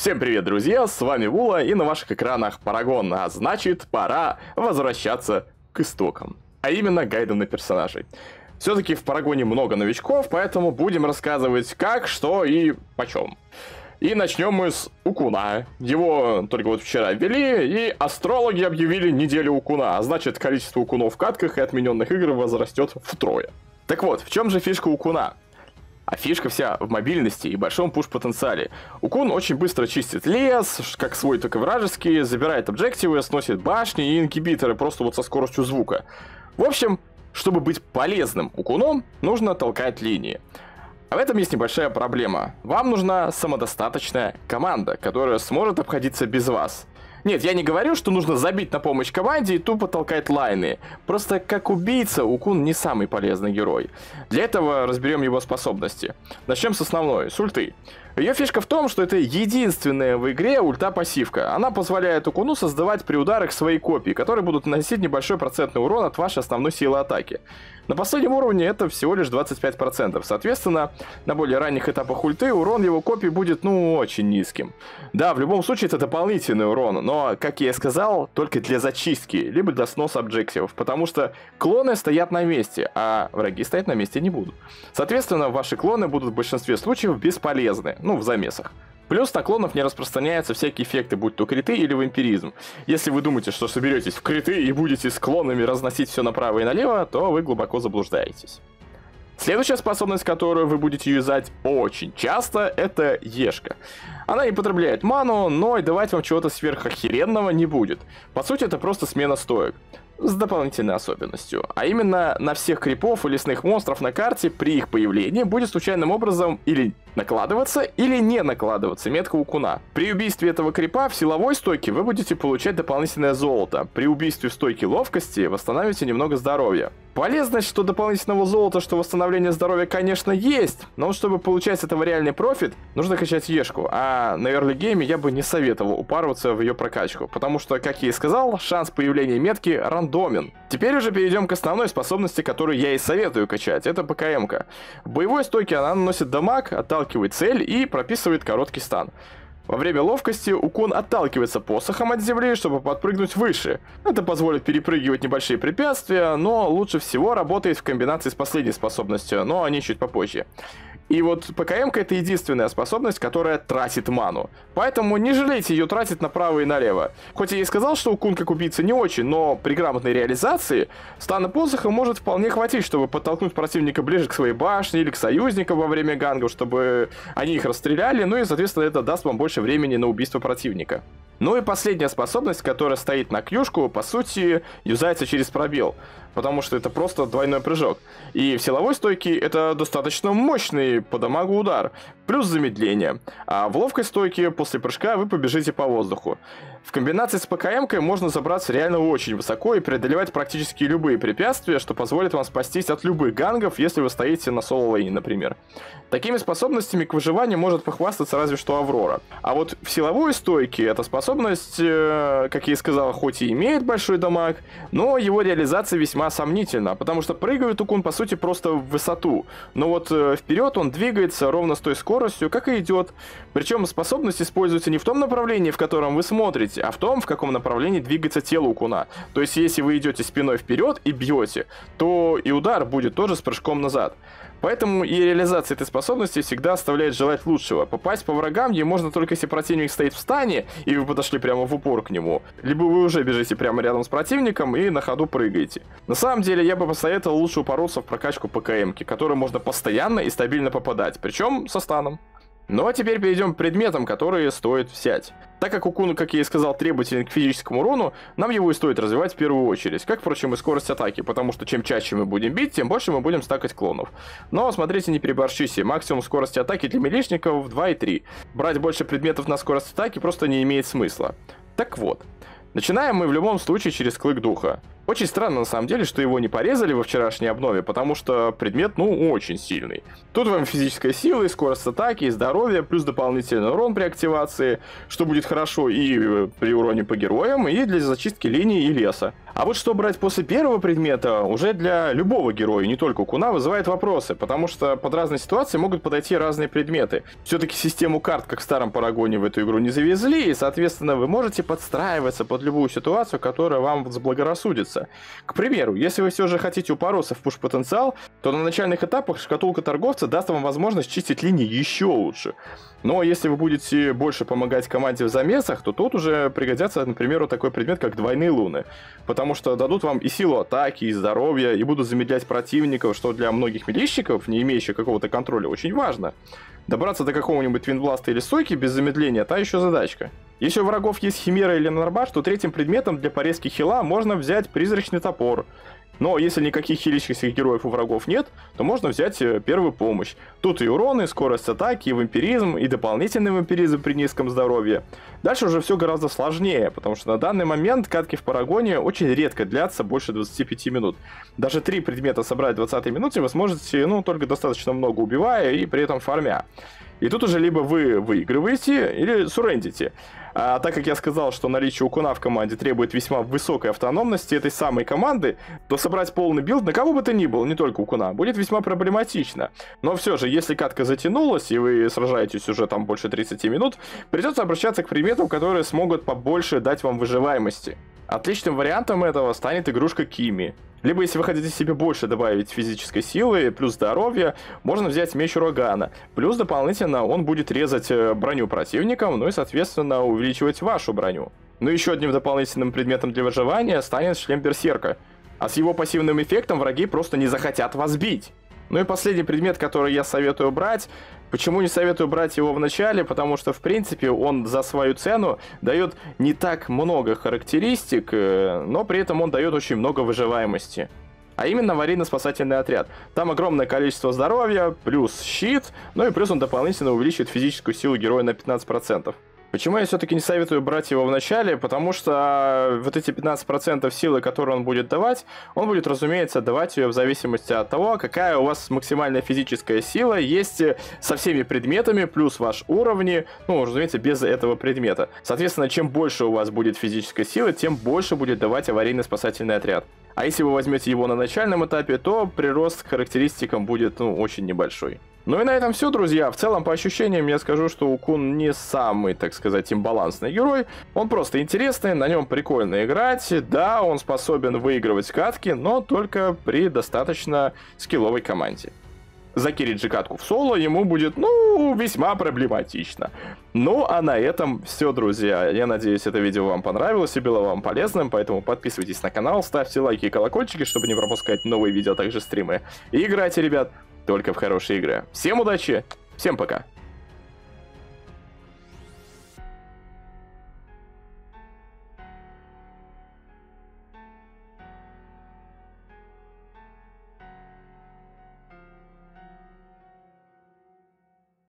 Всем привет, друзья, с вами Вула, и на ваших экранах Парагон, а значит, пора возвращаться к истокам, а именно гайдам на персонажей. Все-таки в Парагоне много новичков, поэтому будем рассказывать как, что и почем. И начнем мы с Укуна. Его только вот вчера ввели, и астрологи объявили неделю Укуна, а значит, количество Укунов в катках и отмененных игр возрастет втрое. Так вот, в чем же фишка Укуна? А фишка вся в мобильности и большом пуш-потенциале. Укун очень быстро чистит лес, как свой, так и вражеский, забирает объективы, сносит башни и ингибиторы просто вот со скоростью звука. В общем, чтобы быть полезным Укуном, нужно толкать линии. А в этом есть небольшая проблема. Вам нужна самодостаточная команда, которая сможет обходиться без вас. Нет, я не говорю, что нужно забить на помощь команде и тупо толкать лайны. Просто как убийца Укун не самый полезный герой. Для этого разберем его способности. Начнем с основной, с ульты. Ее фишка в том, что это единственная в игре ульта-пассивка. Она позволяет Укуну создавать при ударах свои копии, которые будут наносить небольшой процентный урон от вашей основной силы атаки. На последнем уровне это всего лишь 25%. Соответственно, на более ранних этапах ульты урон его копий будет, очень низким. Да, в любом случае это дополнительный урон, но, как я и сказал, только для зачистки, либо для сноса объективов, потому что клоны стоят на месте, а враги стоять на месте не будут. Соответственно, ваши клоны будут в большинстве случаев бесполезны, в замесах. Плюс на клонов не распространяются всякие эффекты, будь то криты или вампиризм. Если вы думаете, что соберетесь в криты и будете с клонами разносить все направо и налево, то вы глубоко заблуждаетесь. Следующая способность, которую вы будете юзать очень часто, это Ешка. Она не потребляет ману, но и давать вам чего-то сверхохеренного не будет. По сути, это просто смена стоек. С дополнительной особенностью. А именно, на всех крипов и лесных монстров на карте при их появлении будет случайным образом или накладываться, или не накладываться метка Укуна. При убийстве этого крипа в силовой стойке вы будете получать дополнительное золото. При убийстве в стойке ловкости восстанавливаете немного здоровья. Полезность, что дополнительного золота, что восстановление здоровья, конечно, есть, но чтобы получать с этого реальный профит, нужно качать Ешку, а на early гейме я бы не советовал упарываться в ее прокачку, потому что, как я и сказал, шанс появления метки рандомен. Теперь уже перейдем к основной способности, которую я и советую качать, это ПКМ-ка. В боевой стойке она наносит дамаг, отталкивает цель и прописывает короткий стан. Во время ловкости Укун отталкивается посохом от земли, чтобы подпрыгнуть выше. Это позволит перепрыгивать небольшие препятствия, но лучше всего работает в комбинации с последней способностью, но о ней чуть попозже. И вот ПКМ-ка это единственная способность, которая тратит ману. Поэтому не жалейте ее тратить направо и налево. Хоть я и сказал, что Укун как убийца не очень, но при грамотной реализации стана посоха может вполне хватить, чтобы подтолкнуть противника ближе к своей башне или к союзникам во время гангов, чтобы они их расстреляли, и, соответственно, это даст вам больше времени на убийство противника. Ну и последняя способность, которая стоит на кьюшку, по сути, юзается через пробел, потому что это просто двойной прыжок. И в силовой стойке это достаточно мощный по дамагу удар, плюс замедление. А в ловкой стойке после прыжка вы побежите по воздуху. В комбинации с ПКМ-кой можно забраться реально очень высоко и преодолевать практически любые препятствия, что позволит вам спастись от любых гангов, если вы стоите на соло-лейне, например. Такими способностями к выживанию может похвастаться разве что Аврора. А вот в силовой стойке эта способность, как я и сказал, хоть и имеет большой дамаг, но его реализация весьма сомнительна, потому что прыгает Укун по сути просто в высоту. Но вот вперед он двигается ровно с той скоростью, как и идет. Причем способность используется не в том направлении, в котором вы смотрите, а в том, в каком направлении двигается тело Укуна. То есть, если вы идете спиной вперед и бьете, то и удар будет тоже с прыжком назад. Поэтому и реализация этой способности всегда оставляет желать лучшего. Попасть по врагам ей можно только если противник стоит в стане, и вы подошли прямо в упор к нему. Либо вы уже бежите прямо рядом с противником и на ходу прыгаете. На самом деле, я бы посоветовал лучше упороться в прокачку ПКМ-ки, которой можно постоянно и стабильно попадать, причем со станом. Ну а теперь перейдем к предметам, которые стоит взять. Так как Укун, как я и сказал, требователен к физическому урону, нам его и стоит развивать в первую очередь. Как, впрочем, и скорость атаки, потому что чем чаще мы будем бить, тем больше мы будем стакать клонов. Но смотрите, не переборщите, максимум скорости атаки для милишников 2,3. Брать больше предметов на скорость атаки просто не имеет смысла. Так вот. Начинаем мы в любом случае через клык духа. Очень странно, на самом деле, что его не порезали во вчерашней обнове, потому что предмет, ну, очень сильный. Тут вам физическая сила, и скорость атаки, и здоровье, плюс дополнительный урон при активации, что будет хорошо и при уроне по героям, и для зачистки линий и леса. А вот что брать после первого предмета уже для любого героя, не только Куна, вызывает вопросы, потому что под разные ситуации могут подойти разные предметы. Все-таки систему карт, как в старом Парагоне, в эту игру не завезли, и, соответственно, вы можете подстраиваться под любую ситуацию, которая вам заблагорассудится. К примеру, если вы все же хотите упороться в пуш-потенциал, то на начальных этапах шкатулка торговца даст вам возможность чистить линии еще лучше. Но если вы будете больше помогать команде в замесах, то тут уже пригодятся, например, вот такой предмет, как двойные луны. Потому что дадут вам и силу атаки, и здоровье, и будут замедлять противников, что для многих милищиков, не имеющих какого-то контроля, очень важно. Добраться до какого-нибудь твинбласта или сойки без замедления – та еще задачка. Если у врагов есть химера или нарбаш, то третьим предметом для порезки хила можно взять призрачный топор. Но если никаких хилящихся героев у врагов нет, то можно взять первую помощь. Тут и урон, и скорость атаки, и вампиризм, и дополнительный вампиризм при низком здоровье. Дальше уже все гораздо сложнее, потому что на данный момент катки в Парагоне очень редко длятся больше 25 минут. Даже 3 предмета собрать в 20 минуте вы сможете, ну, только достаточно много убивая и при этом фармя. И тут уже либо вы выигрываете, или суррендите. А так как я сказал, что наличие у Куна в команде требует весьма высокой автономности этой самой команды, то собрать полный билд на кого бы то ни было, не только у Куна, будет весьма проблематично. Но все же, если катка затянулась, и вы сражаетесь уже там больше 30 минут, придется обращаться к предметам, которые смогут побольше дать вам выживаемости. Отличным вариантом этого станет игрушка Кими. Либо, если вы хотите себе больше добавить физической силы, плюс здоровья, можно взять меч урагана. Плюс дополнительно он будет резать броню противникам, ну и, соответственно, увеличивать вашу броню. Ну и еще одним дополнительным предметом для выживания станет шлем берсерка. А с его пассивным эффектом враги просто не захотят вас бить. Ну и последний предмет, который я советую брать. Почему не советую брать его в начале? Потому что, в принципе, он за свою цену дает не так много характеристик, но при этом он дает очень много выживаемости. А именно аварийно-спасательный отряд. Там огромное количество здоровья, плюс щит, ну и плюс он дополнительно увеличивает физическую силу героя на 15%. Почему я все-таки не советую брать его в начале? Потому что вот эти 15% силы, которые он будет давать, он будет, разумеется, давать ее в зависимости от того, какая у вас максимальная физическая сила есть со всеми предметами, плюс ваш уровни, ну, разумеется, без этого предмета. Соответственно, чем больше у вас будет физической силы, тем больше будет давать аварийно-спасательный отряд. А если вы возьмете его на начальном этапе, то прирост к характеристикам будет, ну, очень небольшой. Ну и на этом все, друзья. В целом, по ощущениям, я скажу, что Укун не самый, так сказать, имбалансный герой. Он просто интересный, на нем прикольно играть. Да, он способен выигрывать катки, но только при достаточно скилловой команде. Закирить же катку в соло ему будет, ну, весьма проблематично. Ну, а на этом все, друзья. Я надеюсь, это видео вам понравилось и было вам полезным, поэтому подписывайтесь на канал, ставьте лайки и колокольчики, чтобы не пропускать новые видео, а также стримы. И играйте, ребят, только в хорошие игры. Всем удачи, всем пока.